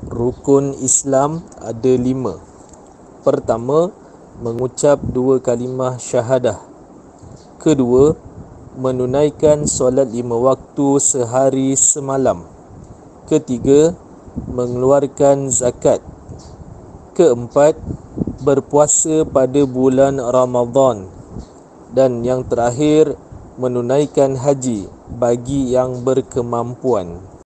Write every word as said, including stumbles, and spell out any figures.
Rukun Islam ada lima. Pertama, mengucap dua kalimah syahadah. Kedua, menunaikan solat lima waktu sehari semalam. Ketiga, mengeluarkan zakat. Keempat, berpuasa pada bulan Ramadan. Dan yang terakhir, menunaikan haji bagi yang berkemampuan.